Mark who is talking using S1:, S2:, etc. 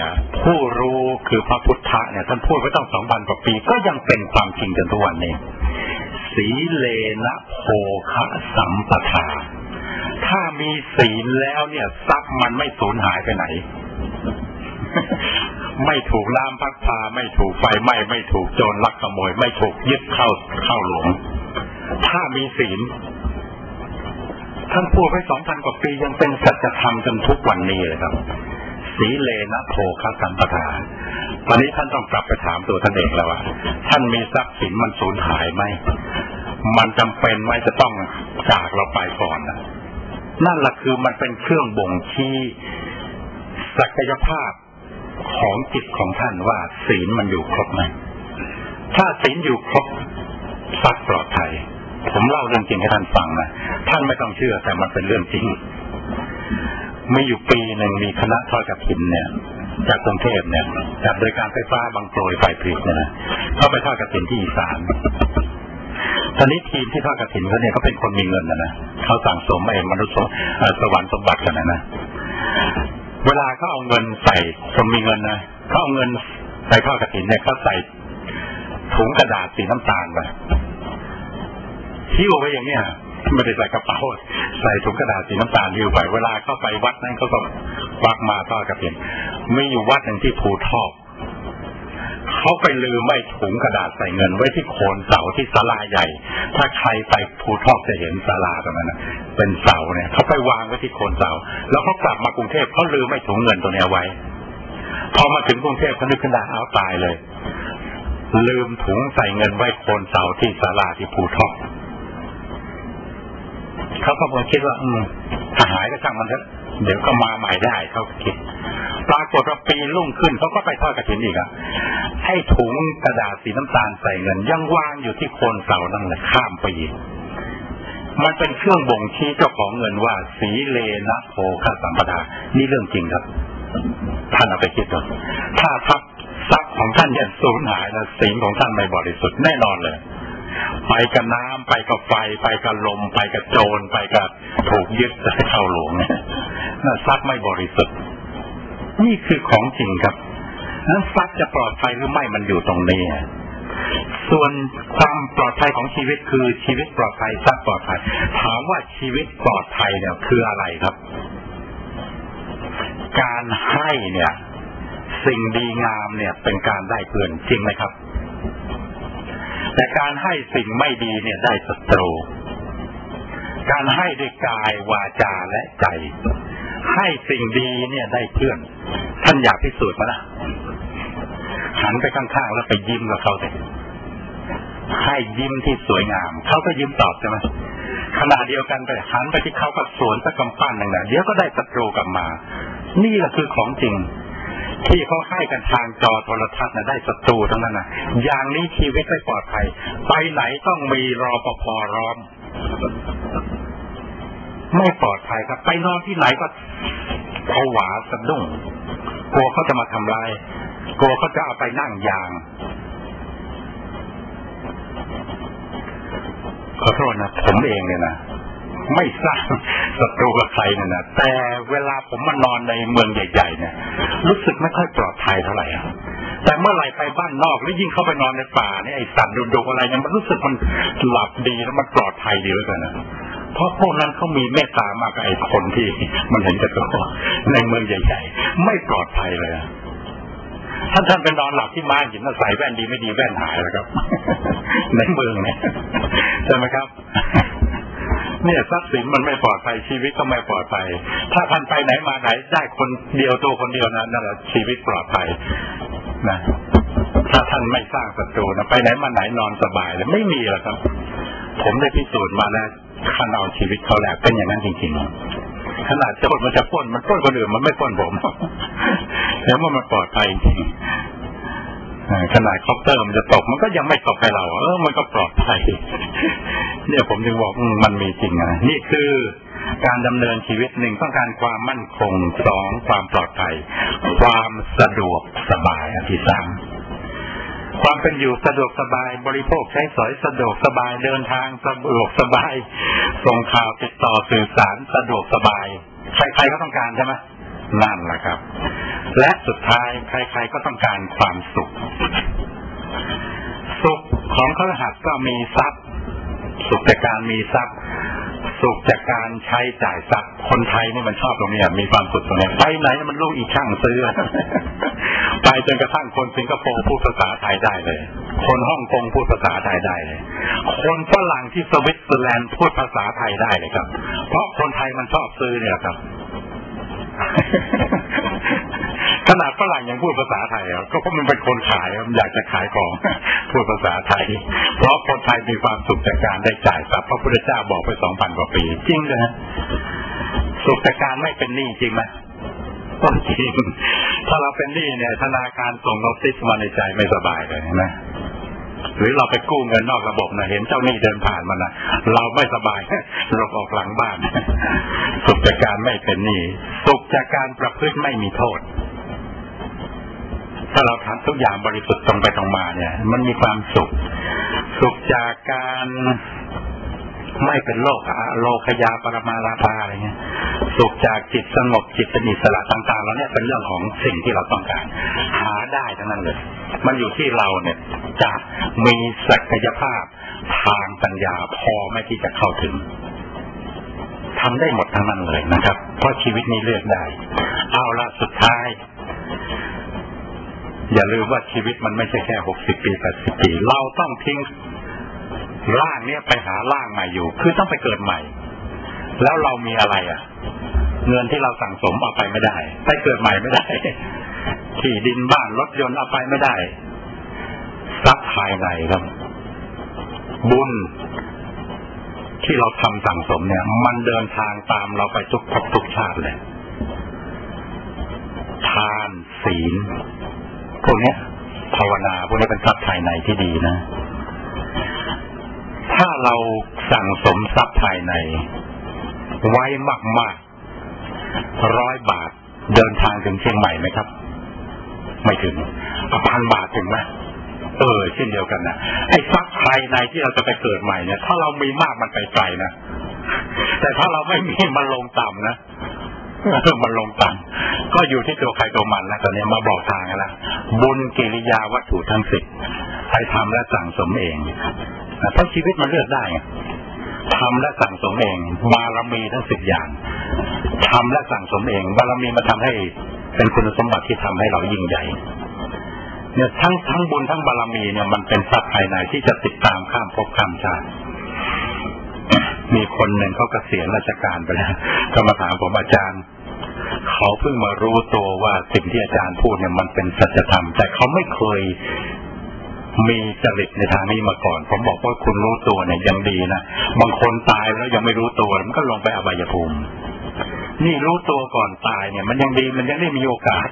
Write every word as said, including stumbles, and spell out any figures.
S1: เนี่ยผู้รู้คือพระพุทธะเนี่ยท่านพูดไว้ตั้งสองพันกว่าปีก็ยังเป็นความจริงจนทุกวันนี้สีเลนะโภคะสัมปทาถ้ามีศีลแล้วเนี่ยทรัพย์มันไม่สูญหายไปไหน ไม่ถูกน้ำพัดพาไม่ถูกไฟไหม้ไม่ถูกโจรลักขโมยไม่ถูกยึดเข้าเข้าหลวงถ้ามีศีลท่านพูดไว้สองพันกว่าปียังเป็นสัจธรรมจนทุกวันนี้เลยครับสีเลนะโภคะสัมปทาตอนนี้ท่านต้องกลับไปถามตัวท่านเองแล้วว่าท่านมีทรัพย์สินมันสูญหายไหมมันจำเป็นไหมจะต้องจากเราไปก่อนนะนั่นแหละคือมันเป็นเครื่องบ่งชี้ศักยภาพของจิตของท่านว่าศีลมันอยู่ครบไหมถ้าศีลอยู่ครบทรัพย์ปลอดภัยผมเล่าเรื่องจริงให้ท่านฟังนะท่านไม่ต้องเชื่อแต่มันเป็นเรื่องจริงมีอยู่ปีหนึ่งมีคณะทอดกฐินเนี่ยจากกรุงเทพเนี่ยจากโดยการไฟฟ้าบางโปรยไฟผลิตเนี่ยนะเขาไปทอดกฐินที่อีสานตอนนี้ทีมที่ทอดกฐินเขาเนี่ยเขาเป็นคนมีเงินนะนะเขาสั่งสมไอ้มนุษย์สวรรค์สมบัติกันนะนะเวลาเขาเอาเงินใส่คนมีเงินนะเขาเอาเงินใส่ทอดกฐินเนี่ยเขาใส่ถุงกระดาษสีน้ำตาลไปหิ้วไว้อย่างเนี้ยไม่ได้ใส่กระเป๋าใส่ถุงกระดาษสีน้ำตาลหิ้วไปเวลาเข้าไปวัดนั้นเขาก็ควักมาทอดกฐินมีอยู่วัดหนึ่งที่ภูทอกเขาไปลืมไม่ถุงกระดาษใส่เงินไว้ที่โคนเสาที่ศาลาใหญ่ถ้าใครไปภูทอกจะเห็นศาลาตรงนั้นนะเป็นเสาเนี่ยเขาไปวางไว้ที่โคนเสาแล้วเขากลับมากรุงเทพเขาลืมไม่ถุงเงินตัวนี้ไว้พอมาถึงกรุงเทพเขานึกขึ้นได้เอาตายเลยลืมถุงใส่เงินไว้โคนเสาที่ศาลาที่ภูทอกเขาก็คงคิดว่าอืมถ้าหายก็ช่างมันเถอะเดี๋ยวก็มาใหม่ได้เขาคิดปรากฏว่าปีรุ่งขึ้นเขาก็ไปทอดกฐินอีกอ่ะให้ถุงกระดาษสีน้ำตาลใส่เงินยังวางอยู่ที่โคนเสานั่นแหละข้ามไปอีกมันเป็นเครื่องบ่งชี้เจ้าของเงินว่าสีเลนะโภคะสัมปทานี่เรื่องจริงครับท่านเอาไปคิดดูถ้าทรัพย์ทรัพย์ของท่านเนี่ยสูญหายแล้วศีลของท่านไม่บริสุทธิ์แน่นอนเลยไปกับน้ำไปกับไฟไปกับลมไปกับโจรไปกับถูกยึดเข้าหลวงเนี่ยทรัพย์ไม่บริสุทธิ์นี่คือของจริงครับนั้นทรัพย์จะปลอดภัยหรือไม่มันอยู่ตรงนี้ส่วนความปลอดภัยของชีวิตคือชีวิตปลอดภัยทรัพย์ปลอดภัยถามว่าชีวิตปลอดภัยเนี่ยคืออะไรครับการให้เนี่ยสิ่งดีงามเนี่ยเป็นการได้เพื่อนจริงไหมครับแต่การให้สิ่งไม่ดีเนี่ยได้ศัตรูการให้ด้วยกายวาจาและใจให้สิ่งดีเนี่ยได้เพื่อนท่านอยากพิสูจน์มั้ยล่ะหันไปข้างๆแล้วไปยิ้มกับเขาสิให้ยิ้มที่สวยงามเขาก็ยิ้มตอบใช่ไหมขณะเดียวกันไปหันไปที่เขาก็สวนสักกำปั้นหนึ่งนะเดี๋ยวก็ได้ศัตรูกลับมานี่แหละคือของจริงที่เขาให้กันทางจอโทรทัศน์นะได้ศัตรูทั้งนั้นนะอย่างนี้ชีวิตไม่ปลอดภัยไปไหนต้องมีรปภ.ล้อมไม่ปลอดภัยครับไปนอนที่ไหนก็ผวาสะดุ้งกลัวเขาจะมาทำลายกลัวเขาจะเอาไปนั่งยางขอโทษนะผมเองเนี่ยนะไม่สร้างศัตรูกับใครเนี่ยนะแต่เวลาผมมานอนในเมืองใหญ่ๆเนี่ยรู้สึกไม่ค่อยปลอดภัยเท่าไหร่แต่เมื่อไหร่ไปบ้านนอกแล้วยิ่งเข้าไปนอนในป่าเนี่ยไอ้สัตว์ดุๆอะไรเนี่ยมันรู้สึกมันหลับดีแล้วมันปลอดภัยดีเหลือเกินนะเพราะพวกนั้นเขามีเมตตามากกับไอ้คนที่มันเห็นแต่ตัวในเมืองใหญ่ๆไม่ปลอดภัยเลยท่านท่านไปนอนหลับที่ม้าหินแล้วใส่แว่นดีไม่ดีแว่นหายแล้วครับในเมืองเนี่ยใช่ไหมครับเนี่ยทรัพย์สินมันไม่ปลอดภัยชีวิตก็ไม่ปลอดภัยถ้าท่านไปไหนมาไหนได้คนเดียวตัวคนเดียวนั้นนั่นแหละชีวิตปลอดภัยนะถ้าท่านไม่สร้างศัตรูนะไปไหนมาไหนนอนสบายเลยไม่มีหรอกครับผมได้พิสูจน์มาแล้วขนาดชีวิตเขาแหละเป็นอย่างนั้นจริงๆขนาดโจรมันจะปล้นมันปล้นคนอื่นมันไม่ปล้นผมแล้วว่ามันปลอดภัยจริงขนาดคอปเตอร์มันจะตกมันก็ยังไม่ตกให้เราเออมันก็ปลอดภัยเนี่ยผมจึงบอกมันมีจริงนะนี่คือการดำเนินชีวิตหนึ่งต้องการความมั่นคงสองความปลอดภัยความสะดวกสบายอันที่สามความเป็นอยู่สะดวกสบายบริโภคใช้สอยสะดวกสบายเดินทางสะดวกสบายส่งข่าวติดต่อสื่อสารสะดวกสบายใครๆก็ต้องการใช่ไหมนั่นแหละครับและสุดท้ายใครๆก็ต้องการความสุขสุขของคฤหัสถ์ก็มีทรัพย์สุขจากการมีทรัพย์สุขจากการใช้จ่ายทรัพย์คนไทยนี่มันชอบตรงนี้มีความสุขตรงนี้ไปไหนมันลูกอีกช่างซื้อ ไปจนกระทั่งคนสิงคโปร์พูดภาษาไทยได้เลยคนฮ่องกงพูดภาษาไทยได้เลยคนฝรั่งที่สวิตเซอร์แลนด์พูดภาษาไทยได้เลยครับเพราะคนไทยมันชอบซื้อเนี่ยครับ ขนาดฝรั่งยังพูดภาษาไทยอ่ะก็เพราะมันเป็นคนขายมันอยากจะขายของพูดภาษาไทยเพราะคนไทยมีความสุขจากการได้จ่ายทรัพย์พระพุทธเจ้าบอกไปสองพันกว่าปีจริงเลยนะสุขจากการไม่เป็นหนี้จริงไหมก็จริงถ้าเราเป็นหนี้เนี่ยธนาคารส่งโนติสมาในใจไม่สบายเลยนะหรือเราไปกู้เงินนอกระบบนะเห็นเจ้าหนี้เดินผ่านมานะเราไม่สบายหลบออกหลังบ้านสุขจากการไม่เป็นหนี้สุขจากการประพฤติไม่มีโทษถ้าเราทำทุกอย่างบริสุทธิ์ตรงไปตรงมาเนี่ยมันมีความสุขสุขจากการไม่เป็นโลกโลคยาปรมาราภาอะไรเงี้ยสุขจากจิตสงบจิตเป็นอิสระต่างๆแล้วเนี่ยเป็นเรื่องของสิ่งที่เราต้องการหาได้ทั้งนั้นเลยมันอยู่ที่เราเนี่ยจะมีศักยภาพทางปัญญาพอไหมที่จะเข้าถึงทำได้หมดทั้งนั้นเลยนะครับเพราะชีวิตนี้เลือกได้เอาละสุดท้ายอย่าลืมว่าชีวิตมันไม่ใช่แค่หกสิบปีแปดสิบปีเราต้องทิ้งร่างเนี้ยไปหาร่างใหม่อยู่คือต้องไปเกิดใหม่แล้วเรามีอะไรอ่ะเงินที่เราสั่งสมเอาไปไม่ได้ไปเกิดใหม่ไม่ได้ที่ดินบ้านรถยนต์เอาไปไม่ได้ทรัพย์ภายในครับบุญที่เราทำสั่งสมเนี่ยมันเดินทางตามเราไปทุกภพทุกชาติเลยทานศีลพวกนี้ภาวนาพวกนี้เป็นทรัพย์ภายในที่ดีนะถ้าเราสั่งสมทรัพย์ภายในไว้มากๆร้อยบาทเดินทางถึงเชียงใหม่ไหมครับไม่ถึงพันบาทถึงไหมเออเช่นเดียวกันนะไอ้ทรัพย์ภายในที่เราจะไปเกิดใหม่เนี่ยถ้าเรามีมากมันไปไกลนะแต่ถ้าเราไม่มีมันลงต่ำนะมันลงต่ำก็อยู่ที่ตัวใครตัวมันแล้วตอนนี้มาบอกทางแล้วบุญกิริยาวัตถุทั้งสิบใครทำและสั่งสมเองเพราะชีวิตมันเลือกได้ทำและสั่งสมเองบารมีทั้งสิบอย่างทำและสั่งสมเองบารมีมาทำให้เป็นคุณสมบัติที่ทำให้เรายิ่งใหญ่เนี่ยทั้งทั้งบุญทั้งบารมีเนี่ยมันเป็นทรัพย์ภายในที่จะติดตามข้ามภพข้ามชาติมีคนหนึ่งเขาเกษียณราชการไปแล้วก็มาถามผมอาจารย์เขาเพิ่งมารู้ตัวว่าสิ่งที่อาจารย์พูดเนี่ยมันเป็นสัจธรรมแต่เขาไม่เคยมีจริตในทางนี้มาก่อนผมบอกว่าคุณรู้ตัวเนี่ยยังดีนะบางคนตายแล้วยังไม่รู้ตัวมันก็ลงไปอบายภูมินี่รู้ตัวก่อนตายเนี่ยมันยังดีมันยังได้มีโอกาส